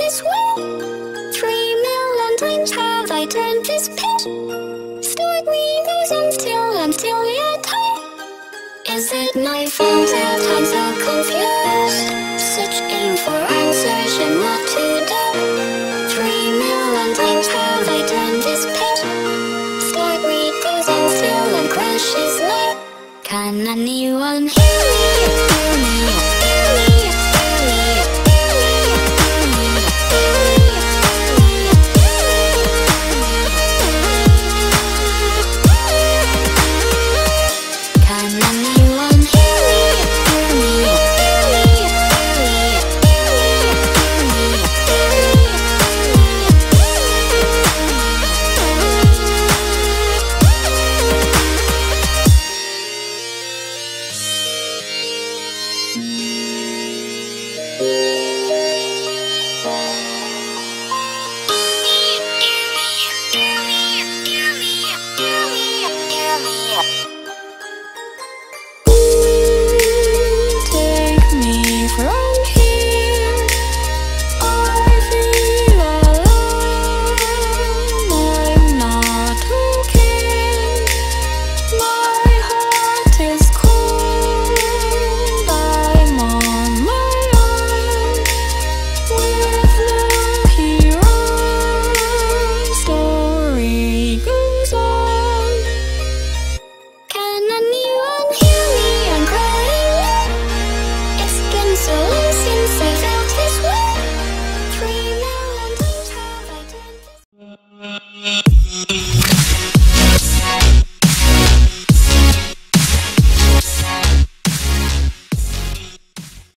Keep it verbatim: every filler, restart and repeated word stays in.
this way. Three million times have I turned this page. Start me goes on still and still yet high. Is it my fault that I'm so confused? Searching for answers and what to do. Three million times have I turned this page. Start me goes on still and crashes night. Can anyone hear?